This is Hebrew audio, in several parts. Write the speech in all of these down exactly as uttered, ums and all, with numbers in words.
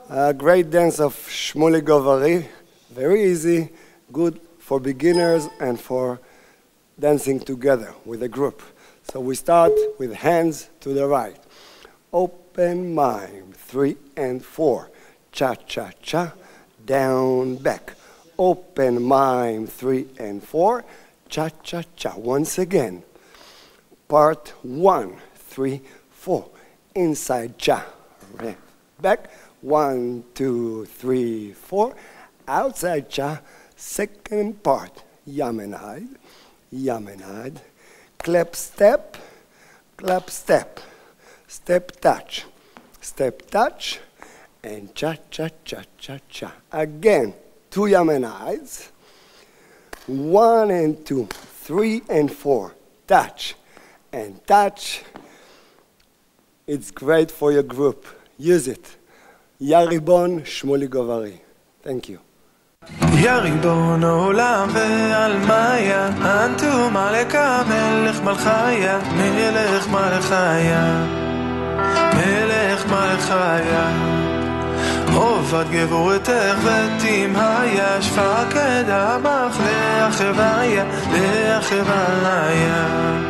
A great dance of Shmuley Govari, very easy, good for beginners and for dancing together with a group. So we start with hands to the right. Open mime, three and four. Cha-cha-cha, down, back. Open mime, three and four. Cha-cha-cha, once again. Part one, three, four. Inside cha, back. One, two, three, four. Outside cha, second part. Yamenad, Yamenad. Clap step, clap step. Step touch, step touch. And cha-cha-cha-cha-cha. Again, two Yamenads. One and two, three and four. Touch and touch. It's great for your group. Use it. יא ריבון, שמולי גוvari. Thank you. יא ריבון העולם ועלמיה, אנטום עליך מלך מלכיה, מלך מלכיה, מלך מלכיה. עובד גבורתך ותמהיה, שפקד עמך לאחביה, לאחביה,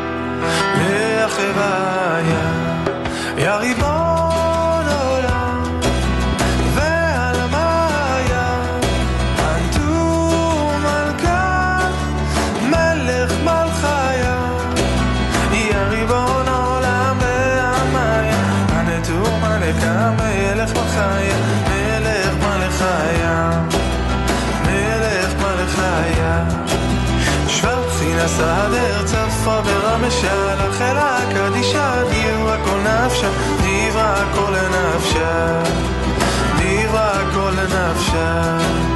לאחביה. יא ריבון מלך מלכיה, מלך מלכיה, מלך מלכיה. שוורצי נסדר צפה ברמשה, לחלה קדישה, דירה כל נפשה, דירה כל נפשה, דירה כל נפשה.